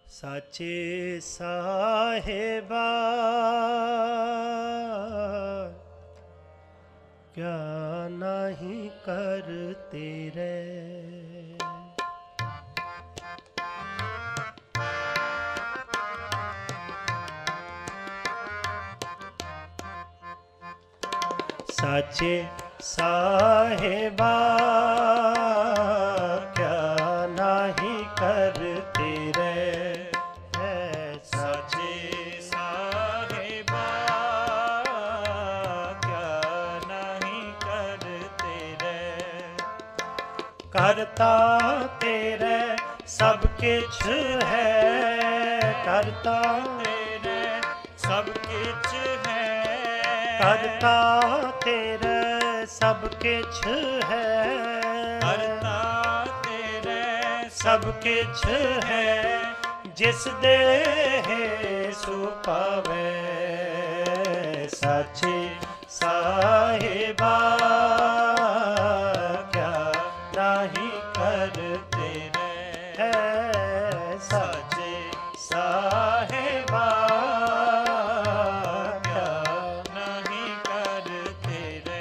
साचे साहेबा क्या नहीं करते रे। साचे साहेबा क्या नहीं करते रे। साचे साहेबा क्या नहीं करते रे। करता तेरे सब किछ है, करता तेरे सब किछ है, करता तेरे सब किछ है, करता तेरे सब किछ है। जिस दे सो पावे। साचे साहेबा क्या नहीं करते रे। साचे साहेबा क्या नहीं करते रे।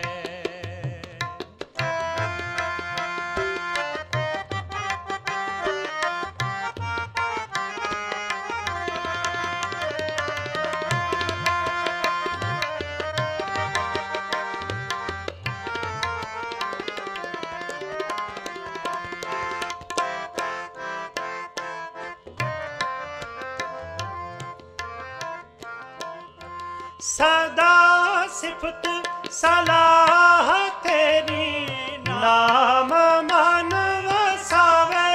सदा सिफत सलाह तेरी नाम मन वसावे।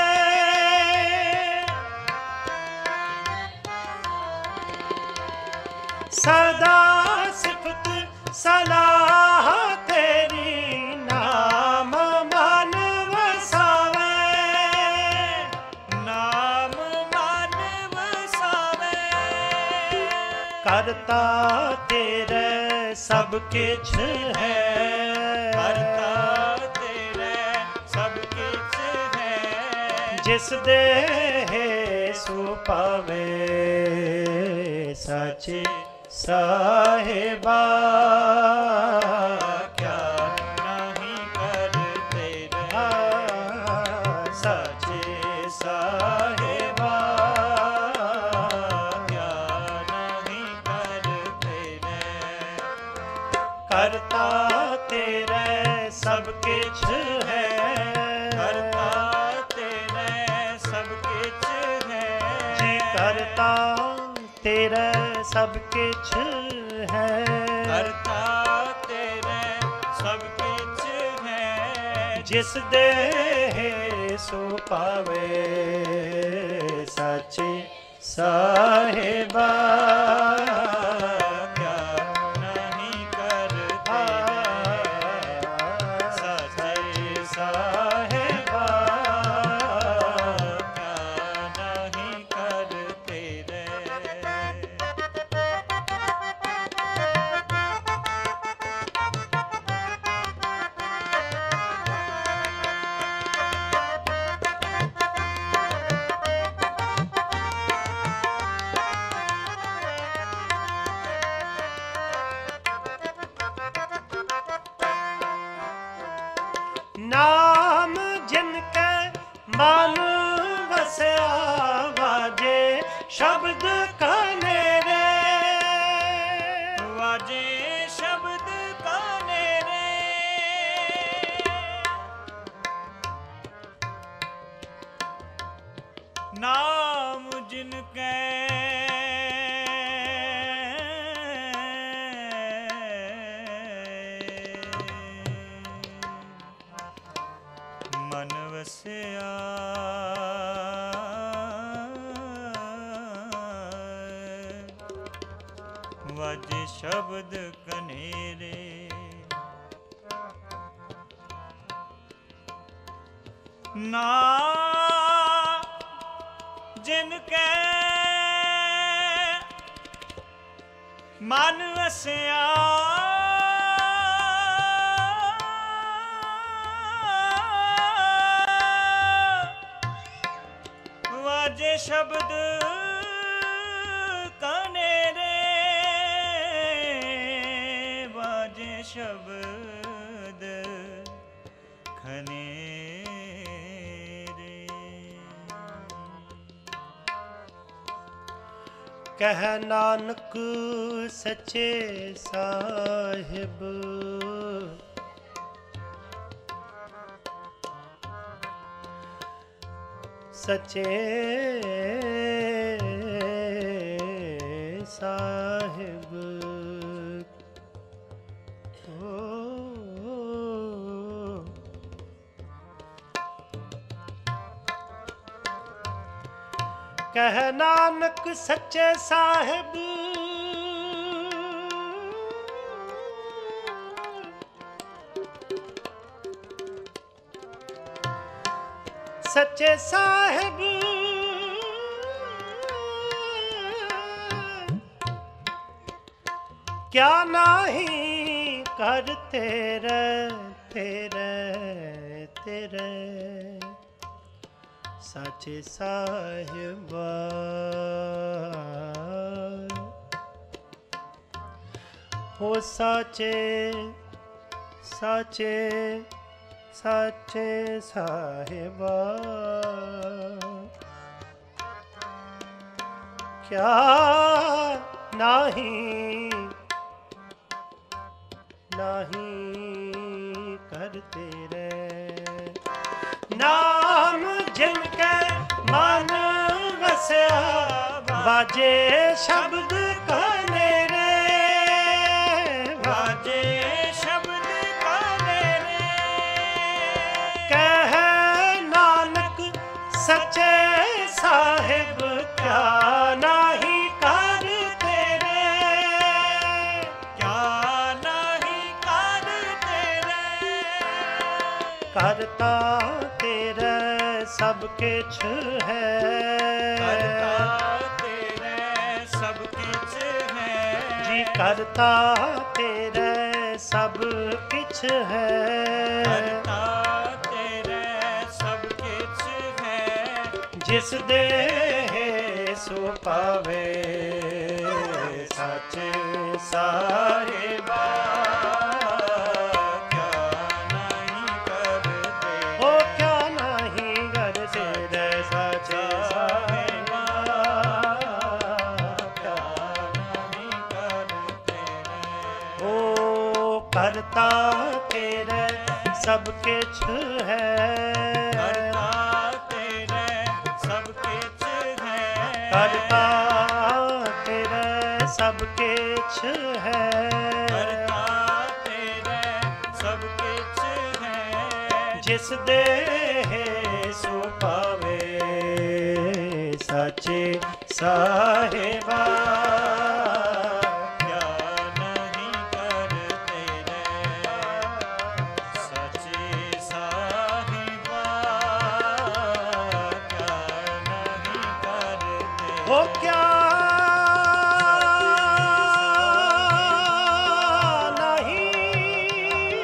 सदा सिफत सलाह तेरी नाम मन वसावे। नाम मन वसावे। करता तेरे सब किछ है, करता तेरे सब किछ है। जिस दे सो पावे। साचे साहेबा क्या नहीं करते रे। साचे साहेबा क्या नहीं करते रे। करता तेरे सब किछ है, करता तेरे सब किछ है। जी करता तेरे सब किछ है। करता तेरे सब किछ है। जिस दे सो पावे। साचे साहेबा क्या नहीं करते रे। साचे साहेबा क्या नहीं करते रे। नाम जिनके मन वसया वाजे शब्द कनेरे। वाजे शब्द काने रे। नाम जिनके मन वसया वाजे शब्द कनेरे। ना जिनके मन वसया ਵਾਜੇ ਸ਼ਬਦ ਕਨੇਰੇ ਵਾਜੇ ਸ਼ਬਦ ਖਨੇਰੇ ਕਹਿ ਨਾਨਕ ਸੱਚੇ ਸਾਹਿਬ ਸੱਚੇ ਸਾਹਿਬ ਕਹਿ ਨਾਨਕ ਸੱਚੇ ਸਾਹਿਬ ਸੱਚੇ ਸਾਹਿਬ ਕਿਆ ਨਹੀਂ ਕਰ ਤੇਰੇ ਤੇਰੇ ਤੇਰੇ ਸਾਚੇ ਸਾਹਿਬਾ ਹੋ ਸਾਚੇ ਸਾਚੇ ਸਾਚੇ ਸਾਹਿਬਾ ਕਿਆ ਨਹੀਂ ਨਹੀਂ ਕਰ ਤੇਰੇ ਨਾਮ ਜਿਨ ਕੈ ਮਨ ਵਸਿਆ ਵਾਜੇ ਸ਼ਬਦ ਕਨੇਰੇ ਵਾਜੇ ਸ਼ਬਦ ਕਨੇਰੇ ਕਹਿ ਨਾਨਕ ਸੱਚੇ ਸਾਹਿਬ ਕਿਆ ਨਹੀਂ ਕਰ ਤੇਰੇ ਕਿਆ ਨਹੀਂ ਕਰ ਤੇਰੇ ਕਰਤਾ ਤੇਰਾ ਸਭ ਕਿਛ ਹੈ ਕਰਤਾ ਤੇਰੇ ਸਭ ਕਿਛ ਹੈ ਜੀ ਕਰਤਾ ਤੇਰਾ ਸਭ ਕਿਛ ਹੈ ਕਰਤਾ ਤੇਰੇ ਸਭ ਕਿਛ ਹੈ ਜਿਸ ਦੇ ਸੋ ਪਾਵੇ ਸੱਚੇ ਸਾਹਿਬਾ ਕਰਤਾ ਤੇਰੇ ਸਭ ਕਿਛ ਹੈ ਕਰਤਾ ਤੇਰੇ ਸਭ ਕਿਛ ਹੈ ਕਰਤਾ ਤੇਰੇ ਸਭ ਕਿਛ ਹੈ ਕਰਤਾ ਤੇਰੇ ਸਭ ਕਿਛ ਹੈ ਜਿਸ ਦੇ ਸੋ ਪਾਵੇ ਸੱਚੇ ਸਾਹਿਬਾ ਹੋ ਕਿਆ ਨਹੀਂ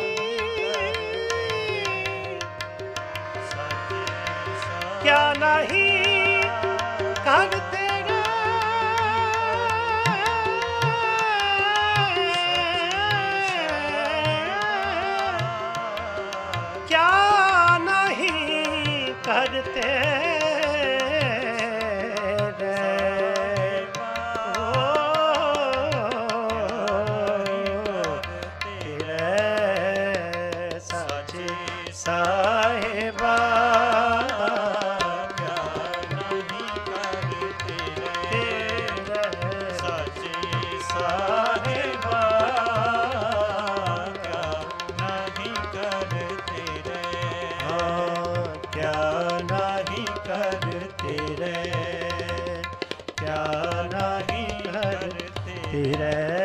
ਕਿਆ ਨਹੀਂ ਕਰ ਤੇਰੇ ਕਿਆ ਨਹੀਂ ਕਰ ਤੇਰੇ ਸਾਹਿਬਾ ਕਿਆ ਨਹੀਂ ਕਰ ਤੇਰੇ ਸੱਚੇ ਸਾਹਿਬਾ ਕਿਆ ਨਹੀਂ ਕਰ ਤੇਰੇ ਹਾਂ ਕਿਆ ਨਹੀਂ ਕਰ ਤੇਰੇ ਕਿਆ ਨਹੀਂ ਕਰ ਤੇਰੇ